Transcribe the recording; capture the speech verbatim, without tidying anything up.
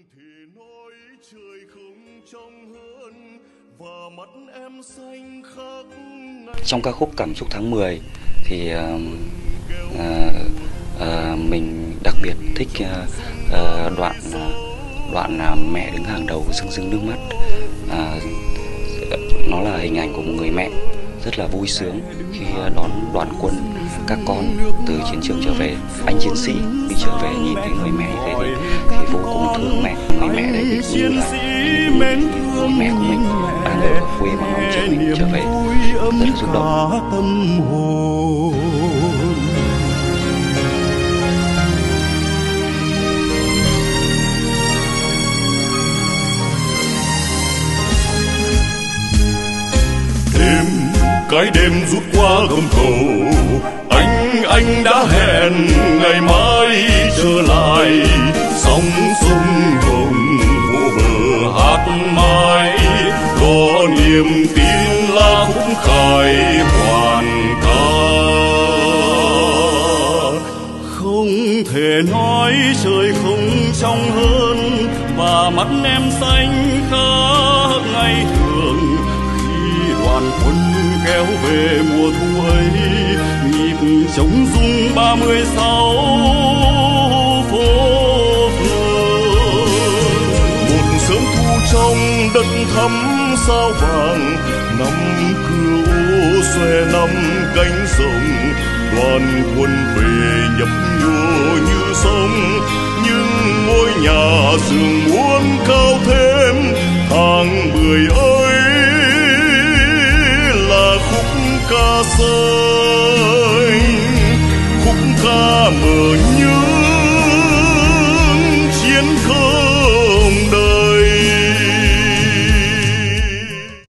Trong ca khúc Cảm xúc tháng mười thì uh, uh, uh, mình đặc biệt thích uh, uh, đoạn uh, đoạn uh, mẹ đứng hàng đầu rưng rưng nước mắt. Uh, nó là hình ảnh của một người mẹ rất là vui sướng khi đón đoàn quân các con từ chiến trường trở về. Anh chiến sĩ đi trở về nhìn thấy người mẹ như thế thì, thì vô cùng thương mẹ. Người mẹ đấy thì cũng là người mẹ của mình đang ở quê mà mong chờ mình trở về, rất là xúc động. Đêm, cái đêm rút qua gầm cầu, anh anh đã hẹn ngày mai trở lại. Sóng sông hồng vô bờ hát mãi, có niềm tin là khúc khải hoàn ca. Không thể nói trời không trong hơn, và mắt em xanh khác ngày thường. Đoàn quân kéo về mùa thu ấy, nhịp trống rung ba mươi sáu phố phường. Một sớm thu trong đất thắm sao vàng, năm cửa ô xòe năm cánh rồng. Đoàn quân về nhấp nhô như sông, nhưng ngôi nhà giường muốn cao thêm. Tháng mười ơi ca sơ